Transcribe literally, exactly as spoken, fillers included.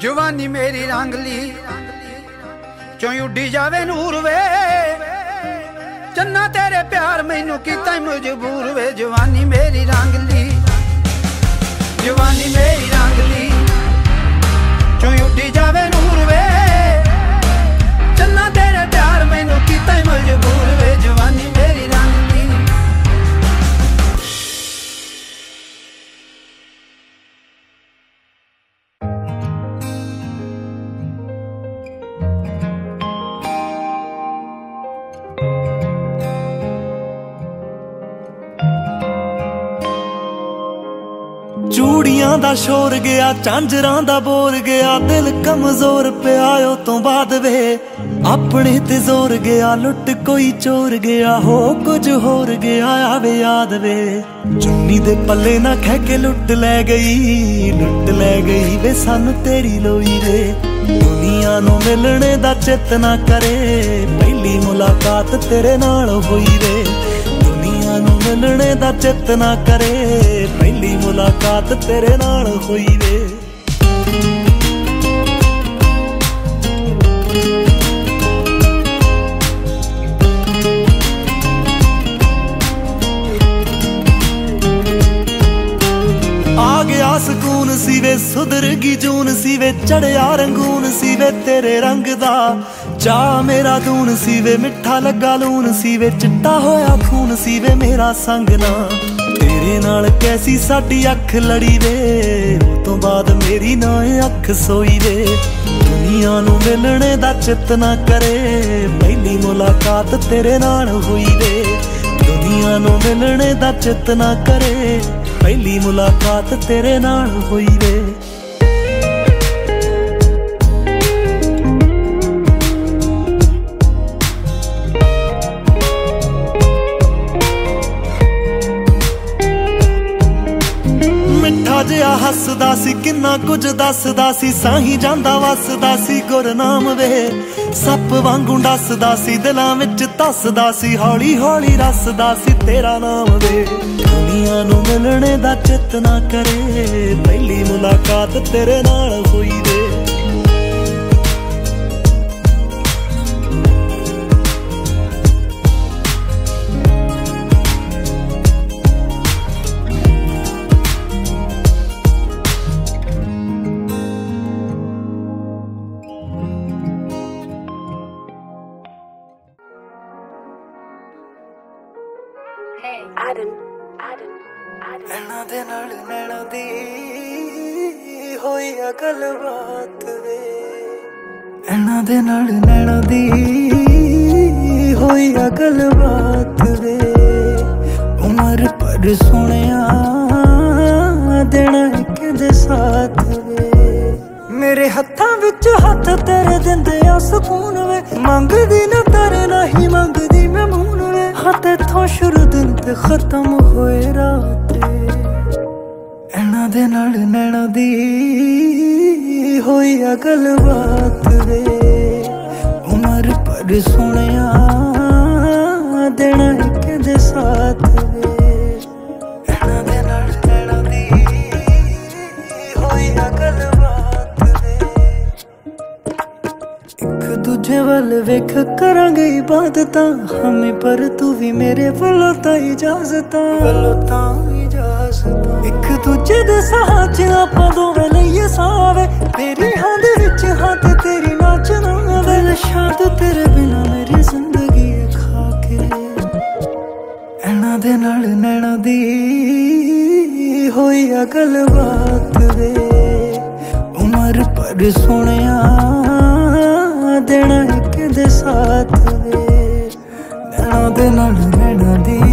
जवानी मेरी रंगली क्यों उड्डी जावे नूर वे चन्ना तेरे प्यार मैनू कीता मजबूर वे। जवानी मेरी रंगली जवानी मेरी रंगली क्यों उड्डी जावे नूर वे चन्ना तेरे प्यार मैनू कीता मजबूर वे। जवानी मेरी रंगली चूड़ियां दा शोर गया झांजरां दा बोर गया दिल कमजोर पिया ओ तो बाद वे अपने ते जोर गया लुट कोई चोर गया हो कुछ होर गया आवे याद वे। चुन्नी दे पल्ले ना खै के लुट लै गई लुट लै गई वे सानू तेरी लोई रे। दुनिया नू मिलने दा चित ना करे पहली मुलाकात तेरे नाल होई रे। मिलने दा चित ना करे पहली मुलाकात तेरे नाल होई वे। आ गया सुकून सी वे सुधर गी जून सी वे चढ़िया रंगून सी वे तेरे रंग दा चा मेरा दून सी वे मिठा लगा लून सी वे चिट्टा होया खून सी वे मेरा संग ना तेरे नाल कैसी साडी अख लड़ी वे तो बाद मेरी ना अख सोई वे। दुनिया नू मिलने दा चित ना करे पहली मुलाकात तेरे नाल हुई वे। दुनिया नू मिलने दा चित ना करे पहली मुलाकात तेरे नाल हुई वे। जिहा हसदा सी किन्ना कुछ दसदा सी साही जांदा वसदा सी गुरनाम वे सप वांगू डसदा सी दिलां विच धसदा सी हौली हौली रसदा सी तेरा नाम वे। दुनिया नू मिलने दा चित ना करे पहली मुलाकात तेरे नाल होई वे। नैना दे नाल नैना दी होई आ गलबात वे नैना दे नाल नैना दी होई आ गलबात वे। उमर पर सोहणिया देना किदे साथ वे मेरे हत्थां विच हत्थ तेरे दिंदे आ सुकून वे। मंगदी ना तेरे नहीं मंगदी मैं मून वे हाँ तेथों शुरू दिन ते खत्म होए रात। नैना दे नाल नैना दी होई आ गलबात वे उमर पर सोहणिया देना किदे साथ वे। नैना दे नाल नैना दी होई आ गलबात वे। एक दूजे वल वेख करांगे इबादतां हमें पर तू भी मेरे वल्लों तां इजाजतां वल्लों तां इजाजतां। एक दूजे दे साह च आपां दोवें लईए सावे तेरी हां दे विच हां ते तेरी नाचना वे। शाद तेरे बिना मेरी जिंदगी खा के नैना दे नाल नैना दी होई आ गलबात वे उमर पर सोहणिया देना किदे साथ वे। नैना दे नाल नैना दी